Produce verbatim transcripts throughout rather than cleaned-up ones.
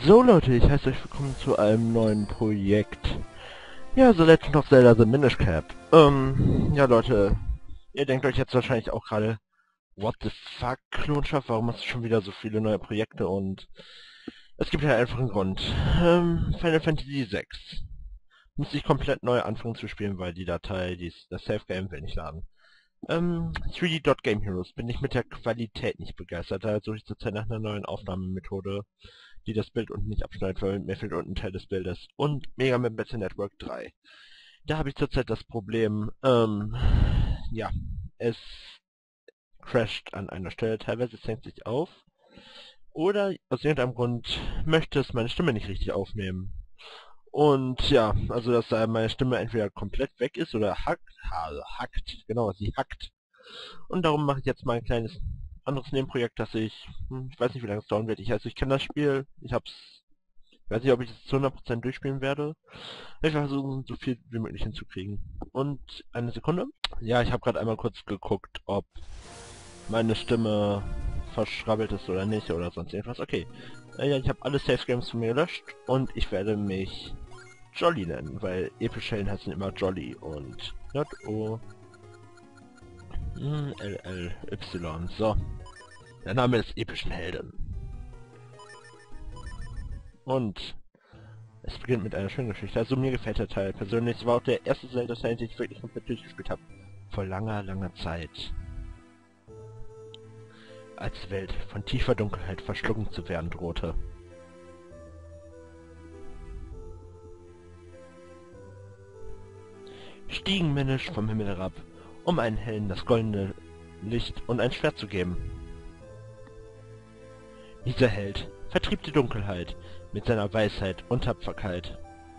So Leute, ich heiße euch willkommen zu einem neuen Projekt. Ja, The Legend of Zelda The Minish Cap. Ähm, ja Leute, ihr denkt euch jetzt wahrscheinlich auch gerade, what the fuck, Klonschaft, warum hast du schon wieder so viele neue Projekte? Und es gibt ja einfach einen Grund. Ähm, Final Fantasy sechs. Muss ich komplett neu anfangen zu spielen, weil die Datei, die ist, das Save Game will nicht laden. Ähm, drei D Dot Game Heroes bin ich mit der Qualität nicht begeistert, daher suche ich zurzeit nach einer neuen Aufnahmemethode, die das Bild unten nicht abschneidet, weil mir fehlt unten ein Teil des Bildes. Und Mega Man Battle Network drei. Da habe ich zurzeit das Problem, ähm, ja, es crasht an einer Stelle, teilweise es hängt sich auf. Oder aus irgendeinem Grund möchte es meine Stimme nicht richtig aufnehmen. Und ja, also dass da meine Stimme entweder komplett weg ist oder hackt, also hackt, genau, sie hackt. Und darum mache ich jetzt mal ein kleines anderes Nebenprojekt, das ich, hm, ich weiß nicht, wie lange es dauern wird. Ich, also ich kenne das Spiel, ich hab's, ich weiß nicht, ob ich es zu hundert Prozent durchspielen werde. Ich versuche, so viel wie möglich hinzukriegen. Und eine Sekunde. Ja, ich habe gerade einmal kurz geguckt, ob meine Stimme verschrabbelt ist oder nicht oder sonst irgendwas. Okay. Äh, ja, ich habe alle Save Games von mir gelöscht und ich werde mich Jolly nennen, weil epische Helden heißen immer Jolly und J O L L Y. So. Der Name des epischen Helden. Und es beginnt mit einer schönen Geschichte. Also mir gefällt der Teil persönlich. Es war auch der erste Zelda-Teil, den ich wirklich komplett durchgespielt habe. Vor langer, langer Zeit. Als die Welt von tiefer Dunkelheit verschlungen zu werden drohte. Stiegen Minish vom Himmel herab, um einen Helden das goldene Licht und ein Schwert zu geben. Dieser Held vertrieb die Dunkelheit mit seiner Weisheit und Tapferkeit.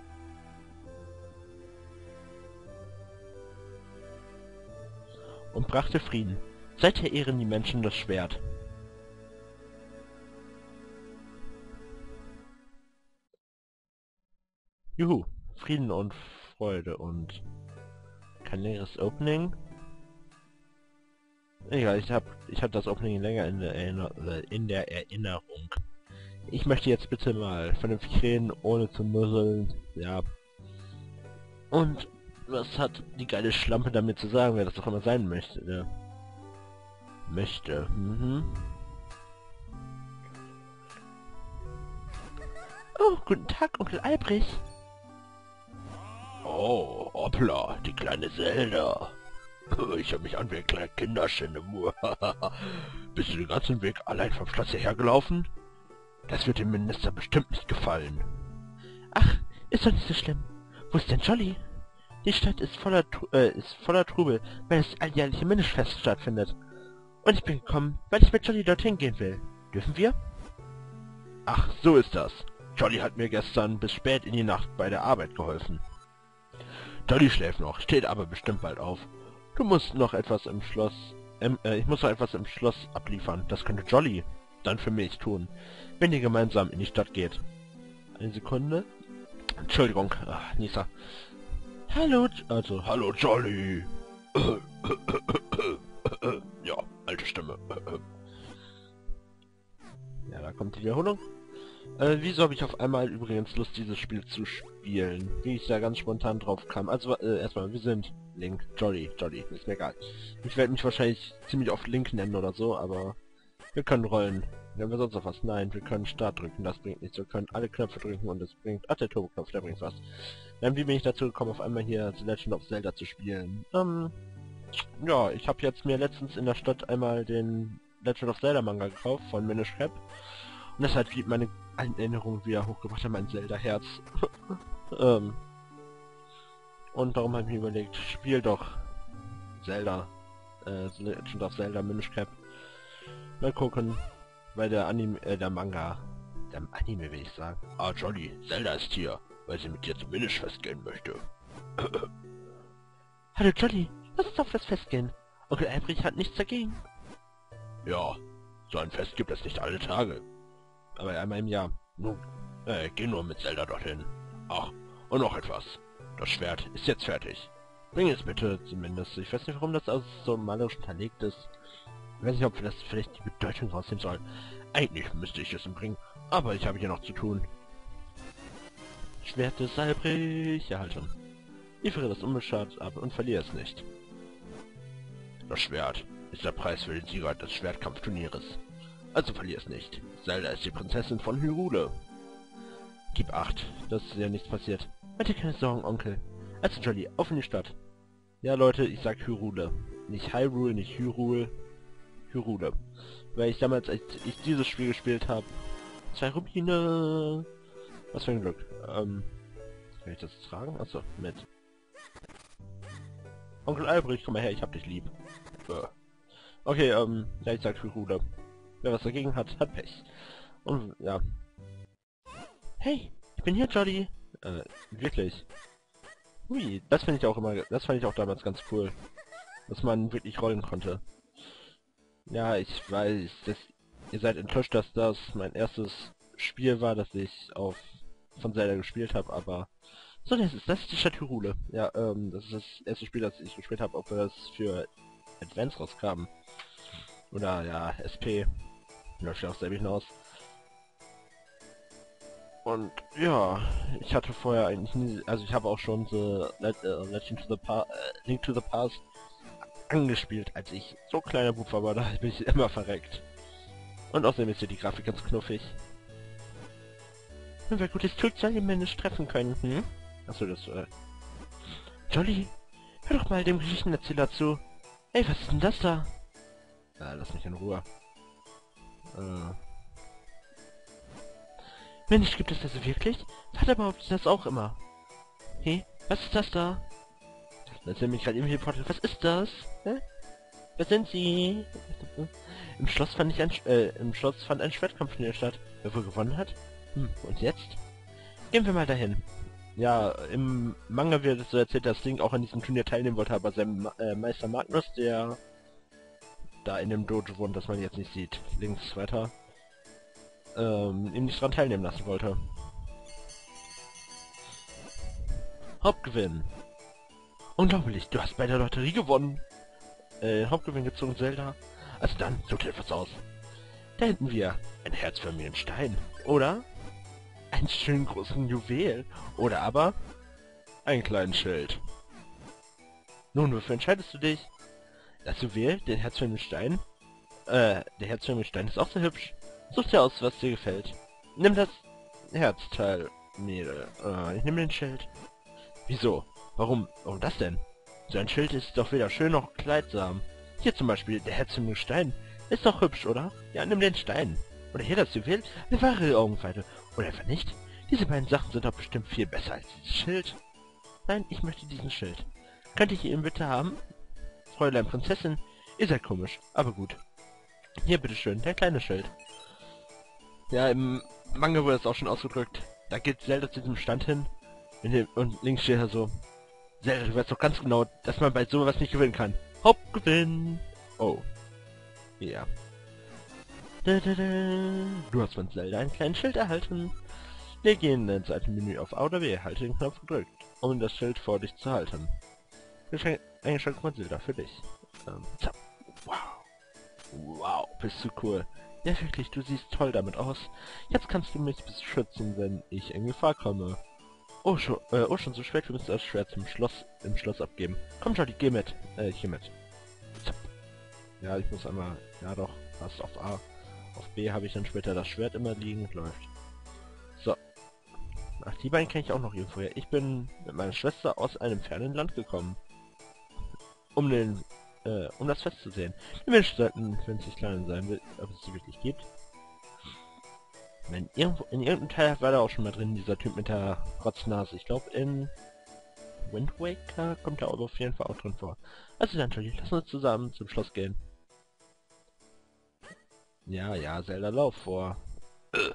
Und brachte Frieden. Seither ehren die Menschen das Schwert. Juhu, Frieden und Freude und kein längeres Opening. Egal, ich hab, ich hab das Opening länger in der, Erinner in der Erinnerung. Ich möchte jetzt bitte mal vernünftig reden, ohne zu mürseln. Ja. Und was hat die geile Schlampe damit zu sagen, wer das auch immer sein möchte, ne? Möchte. Mhm. Oh, guten Tag, Onkel Albrecht. Oh, hoppla, die kleine Zelda. Ich hab mich an wie ein kleiner Kinderschinde. Bist du den ganzen Weg allein vom Schloss hierher gelaufen? Das wird dem Minister bestimmt nicht gefallen. Ach, ist doch nicht so schlimm. Wo ist denn Jolly? Die Stadt ist voller, Tru äh, ist voller Trubel, weil das alljährliche Minish-Fest stattfindet. Und ich bin gekommen, weil ich mit Jolly dorthin gehen will. Dürfen wir? Ach, so ist das. Jolly hat mir gestern bis spät in die Nacht bei der Arbeit geholfen. Jolly schläft noch, steht aber bestimmt bald auf. Du musst noch etwas im Schloss... Ähm, äh, ich muss noch etwas im Schloss abliefern. Das könnte Jolly dann für mich tun, wenn ihr gemeinsam in die Stadt geht. Eine Sekunde. Entschuldigung, ach, Nisa. Hallo, also, hallo Jolly. Ja, alte Stimme. Ja, da kommt die Wiederholung. Äh, wieso habe ich auf einmal übrigens Lust, dieses Spiel zu spielen? Wie ich da ganz spontan drauf kam. Also, äh, erstmal, wir sind Link, Jolly, Jolly, ist mir egal. Ich werde mich wahrscheinlich ziemlich oft Link nennen oder so, aber wir können rollen. Haben wir sonst noch was? Nein, wir können Start drücken, das bringt nichts. Wir können alle Knöpfe drücken und es bringt... Ach, der Turbo-Knopf, der bringt was. Dann, wie bin ich dazu gekommen, auf einmal hier The Legend of Zelda zu spielen? Ähm, ja, ich habe jetzt mir letztens in der Stadt einmal den Legend of Zelda Manga gekauft von Minish Cap. Und das hat meine alten Erinnerungen wieder hochgebracht an mein Zelda-Herz. ähm, und darum habe ich mir überlegt, spiel doch Zelda, äh, The Legend of Zelda Minish Cap. Mal gucken, weil der Anime, äh, der Manga, der Anime will ich sagen. Ah, Jolly, Zelda ist hier, weil sie mit dir zum Minish-Fest gehen möchte. Hallo Jolly, lass uns auf das Fest gehen. Onkel Albrecht hat nichts dagegen. Ja, so ein Fest gibt es nicht alle Tage. Aber einmal im Jahr. Nun, äh, geh nur mit Zelda dorthin. Ach, und noch etwas. Das Schwert ist jetzt fertig. Bring es bitte zumindest. Ich weiß nicht, warum das aus so malerisch unterlegt ist. Ich weiß nicht, ob wir das vielleicht die Bedeutung rausnehmen sollen. Eigentlich müsste ich es ihm bringen, Aber ich habe hier noch zu tun. Schwert des Albrich erhalten. Liefere das unbeschadet ab und verliere es nicht. Das Schwert ist der Preis für den Sieger des Schwertkampfturnieres. Also verlier es nicht. Zelda ist die Prinzessin von Hyrule. Gib acht, dass ja nichts passiert. Mach dir keine Sorgen, Onkel. Also Jolly, auf in die Stadt. Ja Leute, ich sag Hyrule. Nicht Hyrule, nicht Hyrule. Hyrule. Weil ich damals, als ich dieses Spiel gespielt habe... Zwei Rubine... Was für ein Glück. Ähm... Kann ich das tragen? Achso, mit. Onkel Albrecht, komm mal her, ich hab dich lieb. Äh. Okay, ähm... Ja, ich sag Hyrule. Wer was dagegen hat, hat Pech. Und, ja. Hey, ich bin hier, Jolly. Äh, wirklich. Hui, das finde ich auch immer, das fand ich auch damals ganz cool. Dass man wirklich rollen konnte. Ja, ich weiß, dass ihr seid enttäuscht, dass das mein erstes Spiel war, das ich auf von Zelda gespielt habe, aber so, das ist das ist die Stadt Hyrule. Ja, ähm, das ist das erste Spiel, das ich gespielt habe, obwohl das für Advance rauskam. Oder ja, S P. Läuft ja auch selber hinaus. Und ja, ich hatte vorher eigentlich nie, also ich habe auch schon The Let, uh, Legend to the pa uh, Link to the Past angespielt, als ich so kleiner Bub war, aber da bin ich immer verreckt. Und außerdem ist hier die Grafik ganz knuffig. Wenn wir gutes Glück soll den Mensch treffen können, hm? Achso, das, äh... Jolly, hör doch mal dem Geschichtenerzähler zu. Ey, was ist denn das da? Ja, lass mich in Ruhe. Äh... Mensch, gibt es das wirklich? Vater behauptet das auch immer. Hey, was ist das da? Das ist mich gerade irgendwie portiert. Was ist das? Hä? Wer sind Sie? Im Schloss fand ich ein Sch äh, im Schloss fand ein Schwertkampfturnier statt. Wer wohl gewonnen hat? Hm, und jetzt? Gehen wir mal dahin. Ja, im Manga wird so erzählt, dass Link auch an diesem Turnier teilnehmen wollte, aber sein Ma äh, Meister Magnus, der da in dem Dojo wohnt, das man jetzt nicht sieht, links weiter, ähm, ihm nicht dran teilnehmen lassen wollte. Hauptgewinn. Unglaublich, du hast bei der Lotterie gewonnen. Äh, Hauptgewinn gezogen, Zelda. Also dann, so dir was aus. Da hinten wir ein herzförmigen Stein. Oder einen schönen großen Juwel. Oder aber einen kleinen Schild. Nun, wofür entscheidest du dich? Das Juwel, den herzförmigen Stein? Äh, der herzförmige Stein ist auch so hübsch. Such dir aus, was dir gefällt. Nimm das Herzteil, Mädel. Äh, ich nehme den Schild. Wieso? Warum? Warum das denn? So ein Schild ist doch weder schön noch kleidsam. Hier zum Beispiel, der herzförmige Stein. Ist doch hübsch, oder? Ja, nimm den Stein. Oder hier das Juwel, eine wahre Augenweide. Oder einfach nicht? Diese beiden Sachen sind doch bestimmt viel besser als dieses Schild. Nein, ich möchte diesen Schild. Könnte ich ihn bitte haben? Fräulein Prinzessin, ihr seid komisch, aber gut. Hier, bitteschön, der kleine Schild. Ja, im Manga wurde es auch schon ausgedrückt. Da geht Zelda zu diesem Stand hin. Und links steht er so. Zelda, du weißt doch ganz genau, dass man bei sowas nicht gewinnen kann. Hauptgewinn! Oh. Ja. Da, da, da. Du hast von Zelda ein kleines Schild erhalten. Wir gehen ins Seitenmenü auf A oder B. Halte den Knopf gedrückt, um das Schild vor dich zu halten. Geschenk, ein Geschenk von Zelda für dich. Ähm, zapp. Wow. Wow, bist du cool. Ja, wirklich, du siehst toll damit aus. Jetzt kannst du mich beschützen, wenn ich in Gefahr komme. Oh, schon, äh, oh, schon so spät, wir müssen das Schwert zum Schloss, im Schloss abgeben. Komm, Jolly, geh mit. Äh, ich geh mit. Zapp. Ja, ich muss einmal, ja doch, passt auf A. Auf B habe ich dann später das Schwert immer liegen, läuft. So. Ach, die beiden kenne ich auch noch irgendwo her. Ich bin mit meiner Schwester aus einem fernen Land gekommen. Um den, äh, um das Fest zu sehen. Die Menschen sollten, wenn es nicht klein sein will, ob es sie wirklich gibt. Wenn irgendwo, in irgendeinem Teil war da auch schon mal drin, dieser Typ mit der Rotznase. Ich glaube, in Wind Waker kommt er auf jeden Fall auch drin vor. Also dann, Jolly, lass uns zusammen zum Schloss gehen. Ja, ja, Zelda, lauf vor. Äh.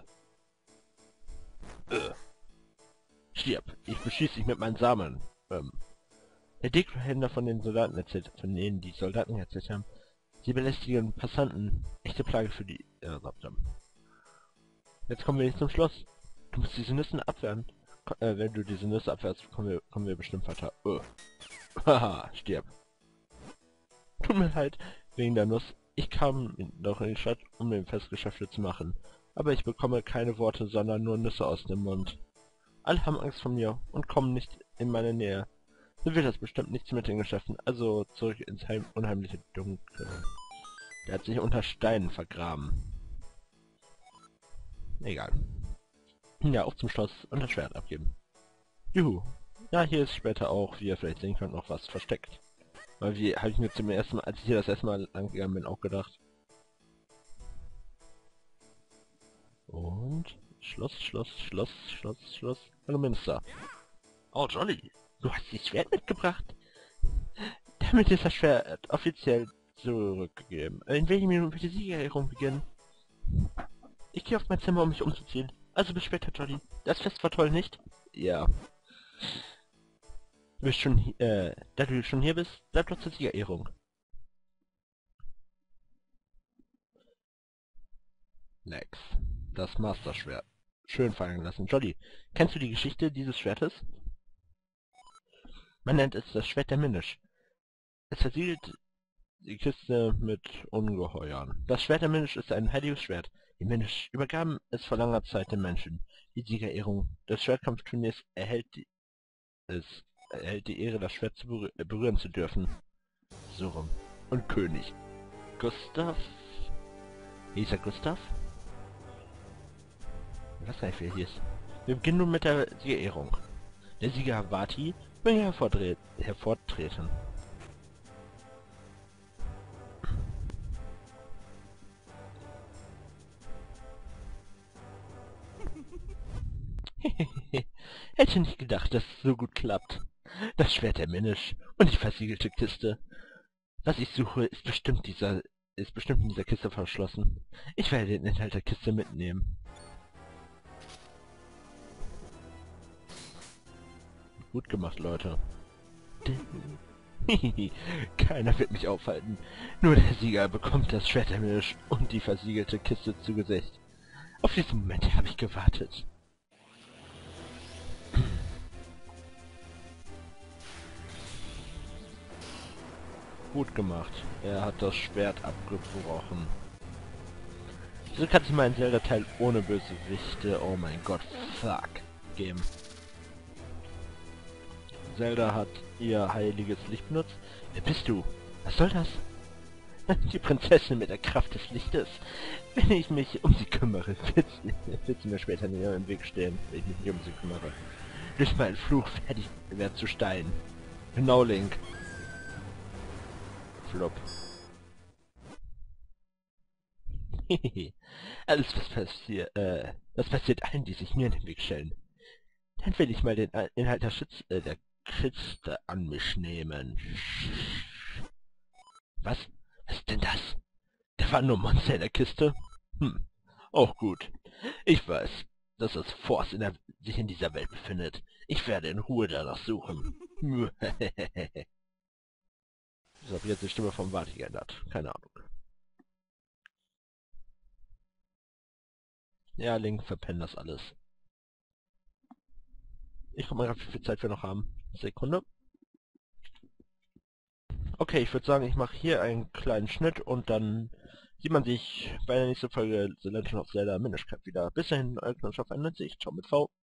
Äh. Stirb, ich beschieße dich mit meinen Samen. Ähm. Der Dekrohändler von den Soldaten erzählt, von denen die Soldaten erzählt haben. Sie belästigen Passanten. Echte Plage für die... Ja, jetzt kommen wir nicht zum Schloss. Du musst diese Nüsse abwehren. Ko äh, wenn du diese Nüsse abwehrst, kommen wir, kommen wir bestimmt weiter. Oh. Haha, stirb. Tut mir leid, wegen der Nuss. Ich kam doch in die Stadt, um den Festgeschäfte zu machen. aber ich bekomme keine Worte, sondern nur Nüsse aus dem Mund. Alle haben Angst vor mir und kommen nicht in meine Nähe. So wird das bestimmt nichts mit den Geschäften, also zurück ins heim unheimliche Dunkel. Der hat sich unter Steinen vergraben. Egal. Ja, auf zum Schloss und das Schwert abgeben. Juhu. Ja, hier ist später auch, wie ihr vielleicht sehen könnt, noch was versteckt. Weil wie habe ich mir zum ersten Mal, als ich hier das erste Mal lang gegangen bin, auch gedacht. Und Schloss, Schloss, Schloss, Schloss, Schloss. Hallo Minister. Oh, Jolly. Du hast das Schwert mitgebracht? Damit ist das Schwert offiziell zurückgegeben. In welchen Minuten wird die Siegerehrung beginnen? Ich gehe auf mein Zimmer, um mich umzuziehen. Also bis später, Jolly. Das Fest war toll, nicht? Ja. Du bist schon, äh, da du schon hier bist, bleib doch zur Siegerehrung. Next. Das Master-Schwert. Schön fallen lassen. Jolly, kennst du die Geschichte dieses Schwertes? Man nennt es das Schwert der Minish. Es versiegelt die Kiste mit Ungeheuern. Das Schwert der Minish ist ein heiliges Schwert. Die Minish übergaben es vor langer Zeit den Menschen. Die Siegerehrung des Schwertkampfturniers erhält die, es erhält die Ehre, das Schwert zu berü äh, berühren zu dürfen. So rum. Und König. Gustav? Hieß er Gustav? Ich weiß gar nicht, wer hier ist. Wir beginnen nun mit der Siegerehrung. Der Sieger Vati will hervortreten. Hätte nicht gedacht, dass es so gut klappt. Das Schwert der Minish und die versiegelte Kiste. Was ich suche, ist bestimmt dieser, ist bestimmt in dieser Kiste verschlossen. Ich werde den Inhalt der Kiste mitnehmen. Gut gemacht, Leute. Keiner wird mich aufhalten. Nur der Sieger bekommt das Schwert der Minish und die versiegelte Kiste zu Gesicht. Auf diesen Moment habe ich gewartet. Gut gemacht. Er hat das Schwert abgebrochen. So kann sich mein Zelda-Teil ohne Bösewichte, oh mein Gott, fuck, geben. Zelda hat ihr heiliges Licht benutzt. Wer bist du? Was soll das? Die Prinzessin mit der Kraft des Lichtes. Wenn ich mich um sie kümmere, wird sie, wird sie mir später nicht mehr im Weg stehen, wenn ich mich nicht um sie kümmere. Durch meinen Fluch werde ich werd zu Stein. Genau, Link. Flop. Alles was passiert, äh, das passiert allen, die sich mir in den Weg stellen. Dann will ich mal den Inhalt der Schütz, äh, der Kiste an mich nehmen. Was? Was ist denn das? Da war nur Monster in der Kiste? Hm, auch gut. Ich weiß, dass das Force in der, sich in dieser Welt befindet. Ich werde in Ruhe danach suchen. Ich habe jetzt die Stimme vom Vati geändert. Keine Ahnung. Ja, Link, verpennen das alles. Ich guck mal grad, wie viel Zeit wir noch haben. Sekunde. Okay, ich würde sagen, ich mache hier einen kleinen Schnitt und dann sieht man sich bei der nächsten Folge The Legend of Zelda Minish Cap wieder. Bis dahin, euer Knopf auf einundneunzig. Ciao mit V.